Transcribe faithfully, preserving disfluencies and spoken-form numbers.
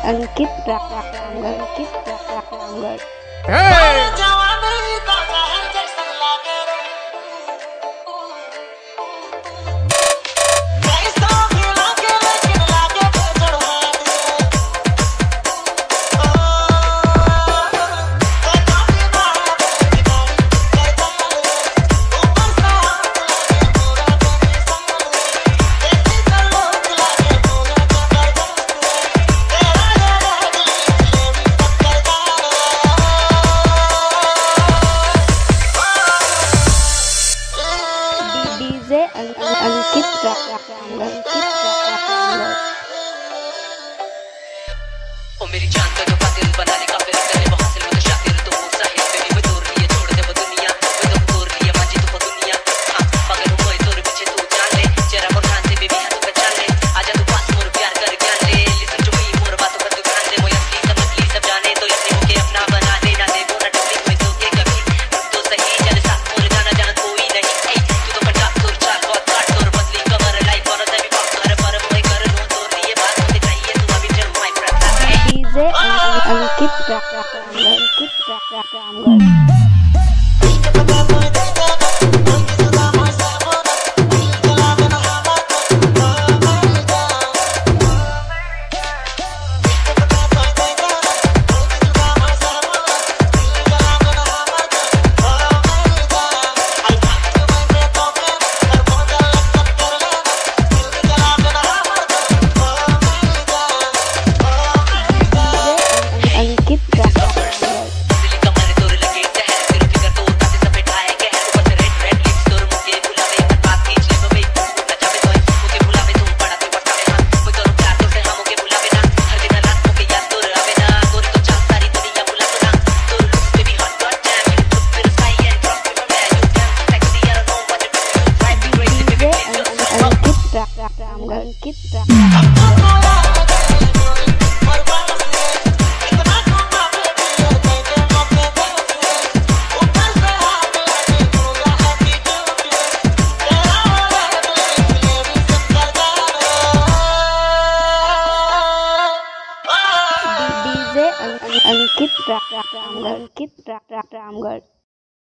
अंकित अंकित रामगढ़। अंकित ओ मेरी जान का जो कातिल बनाने का फिर करने वो हासिल में तो शातिर तो वो साहिल पे भी दूर लिए छोड़ दे वो दुनिया वो तो दूर लिए मांझी तो वो दुनिया हां मगर वो मोए तोर पीछे तू जान ले जरा मोर ध्यान से बेबी हां तू पहचान ले आजा तू पास मोर प्यार कर ज्ञान ले लिसन टू मी मोर बातों पर तू ध्यान दे मोए असली समझली सब जाने तो अपने होके अपना बना दे ना दे वो ना टोली कोई तो के कभी तो सही चल साथ मोर जाना जाना कोई नहीं ए तू तो पंजाब तोर चाल बहुत काट तोर बदली कमर लाइफ और तभी बात कर पर मोए कर लो तोर लिए बात होती चाहिए तू अभी चल my friend DJ Ankit Ankit Ramgarh. Ankit DJ Ankit Ramgarh.